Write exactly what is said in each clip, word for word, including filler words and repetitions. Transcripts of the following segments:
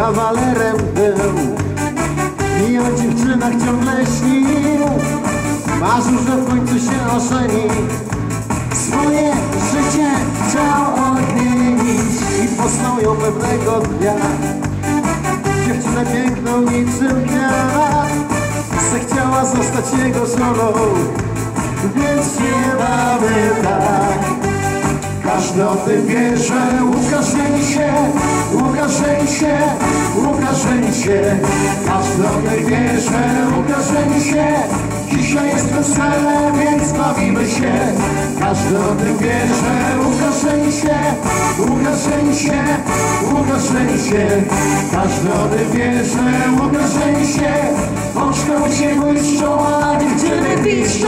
kawalerem był i o dziewczynach ciągle śnił. Marzył, że w końcu się ożeni, swoje życie chciał odmienić i poznał ją pewnego dnia. Dziewczynę piękną niczym kwiat, zechciała zostać jego żoną, więc śpiewamy tak. Każdy o tym wie, że Łukasz żeni się, Łukasz żeni się, Łukasz żeni się. Każdy o tym wie, że Łukasz żeni się. Dzisiaj jest wesele, więc bawimy się. Każdy o tym wie, że Łukasz żeni się, Łukasz żeni się, Łukasz żeni się. Każdy o tym wie, że Łukasz żeni się. Oczka mu się błyszczą, a dziewczyny piszczą.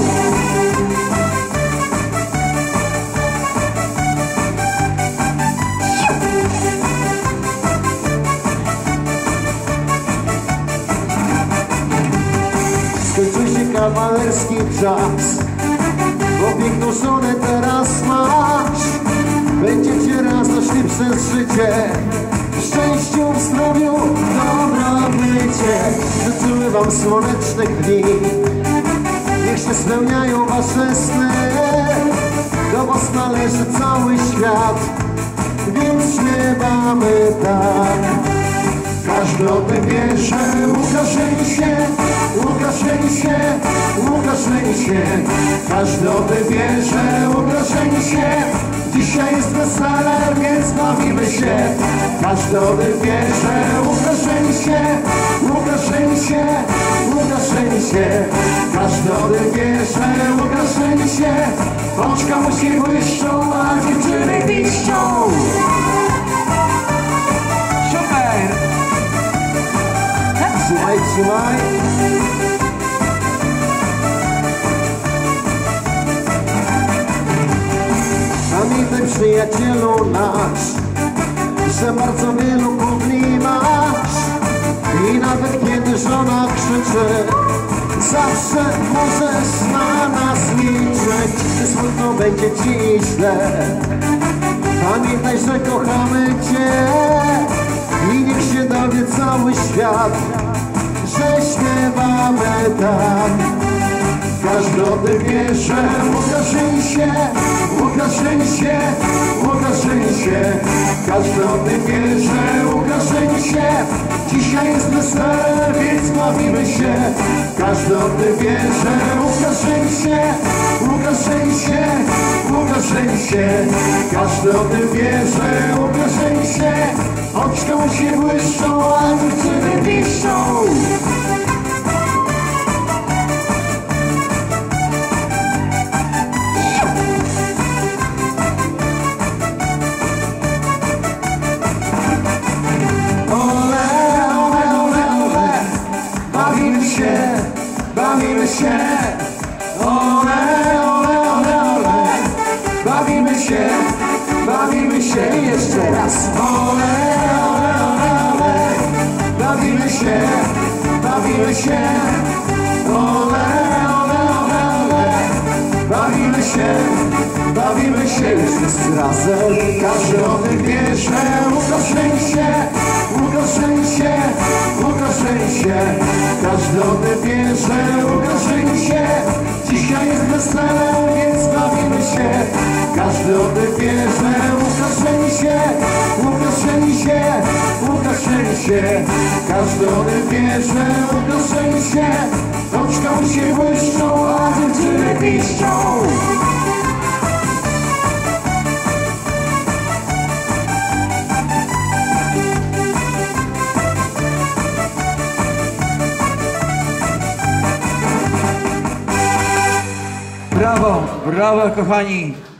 Skończył się kawalerski czas, bo piękną żonę teraz masz. Będziecie razem szli przez życie, w szczęściu, w zdrowiu, dobrobycie. Życzymy wam słonecznych dni, niech się spełniają wasze sny. Do was należy cały świat, więc śpiewamy tak. Każdy o tym wie, że Łukasz żeni się, Łukasz żeni się, Łukasz żeni się. Każdy o tym wie, że Łukasz żeni się. Dzisiaj jest wesele, więc bawimy się. Każdy o tym wie, że Łukasz żeni się, Łukasz żeni się, Łukasz żeni się. Każdy o tym wie, że Łukasz żeni się. Oczka mu się błyszczą, a dziewczyny piszczą. Trzymaj, trzymaj. Pamiętaj, przyjacielu nasz, że bardzo wielu kufli masz. I nawet kiedy żona krzyczy, zawsze możesz na nas liczyć. Gdy smutno będzie ci źle, pamiętaj, że kochamy cię. I niech się dowie cały świat, że śpiewamy tak. Każdy o tym wie, że Łukasz żeni się, Łukasz żeni się, Łukasz żeni się. Każdy o tym wie, że Łukasz żeni się. Dzisiaj jest wesele, więc bawimy się. Każdy o tym wie, że Łukasz żeni się, Łukasz żeni się, Łukasz żeni się. Każdy o tym wie, że Łukasz żeni się. Oczka mu się błyszczą, a dziewczyny piszczą. Bawimy się, ole, ole, ole, ole. Bawimy się, bawimy się i jeszcze raz. Ole, ole, ole, ole. Bawimy się, bawimy się. Ole, ole, ole, ole. Bawimy się, bawimy się już wszyscy razem. Każdy o tym wie, że Łukasz żeni się, Łukasz żeni się, Łukasz żeni się. Każdy o tym wie, że Łukasz żeni się. Dzisiaj jest wesele, więc bawimy się. Każdy o tym wie, że Łukasz żeni się, Łukasz żeni się, Łukasz żeni się. Każdy o tym wie, że Łukasz żeni się. Oczka mu się błyszczą, a dziewczyny piszczą. Brawo, brawo kochani.